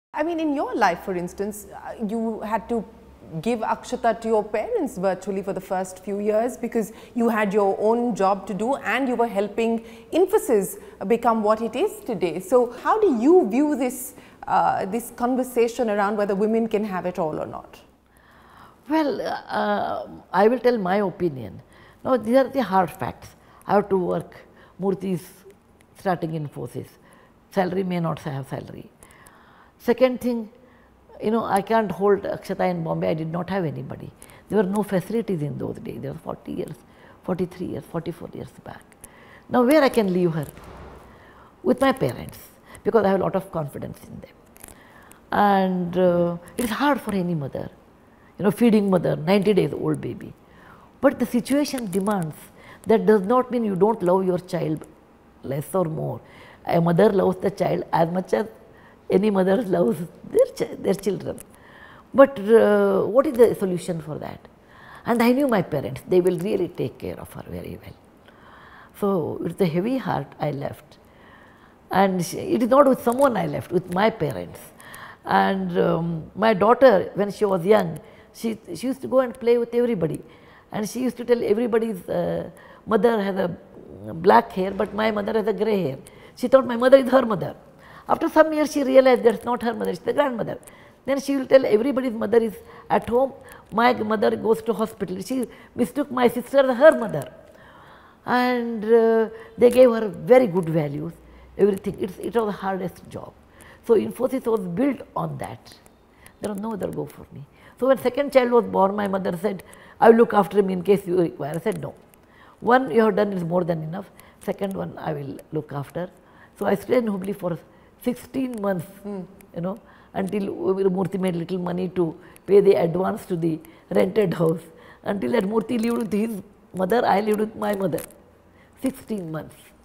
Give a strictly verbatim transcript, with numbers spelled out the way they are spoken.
I mean, in your life, for instance, uh, you had to give Akshata to your parents virtually for the first few years because you had your own job to do and you were helping Infosys become what it is today. So how do you view this, uh, this conversation around whether women can have it all or not? Well, uh, I will tell my opinion. Now, these are the hard facts. I have to work. Murthy is starting Infosys. Salary may not have salary. Second thing, you know, I can't hold Akshata in Bombay. I did not have anybody. There were no facilities in those days. There were forty years, forty-three years, forty-four years back. Now, where I can leave her? With my parents, because I have a lot of confidence in them. And uh, it is hard for any mother, you know, feeding mother, ninety days old baby. But the situation demands. That does not mean you don't love your child less or more. A mother loves the child as much as any mother loves their, ch their children. But uh, what is the solution for that? And I knew my parents, they will really take care of her very well. So with a heavy heart I left. And she, it is not with someone I left, with my parents. And um, my daughter, when she was young, she, she used to go and play with everybody. And she used to tell everybody's uh, mother has a black hair, but my mother has a grey hair. She thought my mother is her mother. After some years, she realized that's not her mother, it's the grandmother. Then she will tell everybody's mother is at home, my mother goes to hospital. She mistook my sister as her mother. And uh, they gave her very good values, everything. It's, it was the hardest job. So Infosys was built on that. There was no other go for me. So when second child was born, my mother said, I will look after him in case you require. I said, no. One you have done is more than enough. Second one I will look after. So I stayed in Hubli for sixteen months, mm. you know, until Murthy made little money to pay the advance to the rented house. Until that Murthy lived with his mother, I lived with my mother. sixteen months.